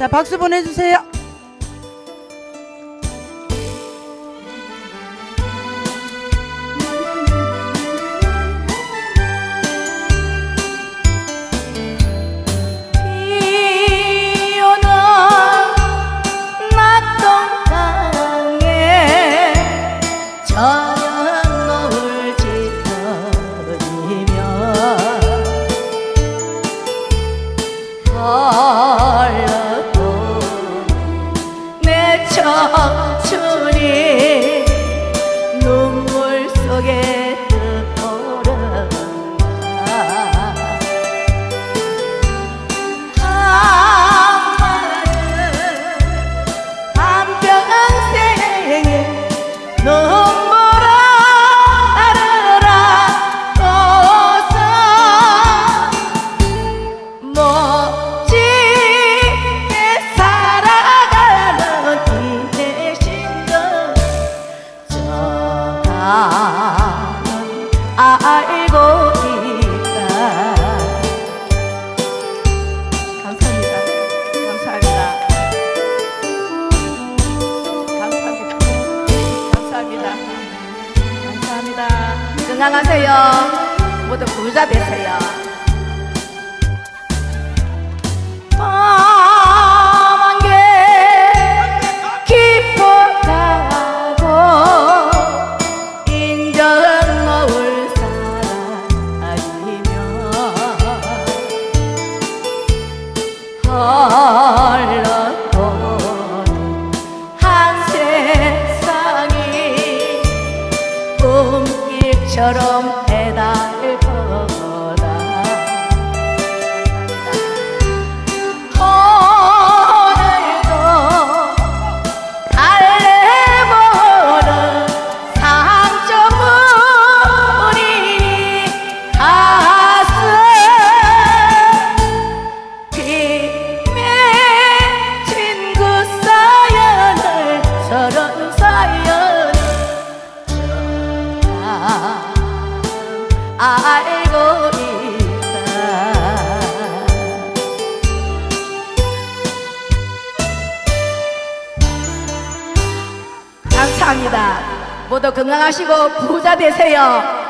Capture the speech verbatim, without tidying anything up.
자, 박수 보내주세요. 청춘이 눈물 속에 떠오른다. 한마는 한평생의 눈물을 흘러서 멋지게 살아가는 알고 있다. 감사합니다. 감사합니다. 감사합니다. 감사합니다. 감사합니다. 건강하세요. 모두 부자 되세요. 흘러도는 한 세상이 꿈길처럼 해달 거다. 오늘도 달래보는 상처뿐인 가슴 저런 사연을 알고 있다. 감사합니다. 모두 건강하시고 부자 되세요.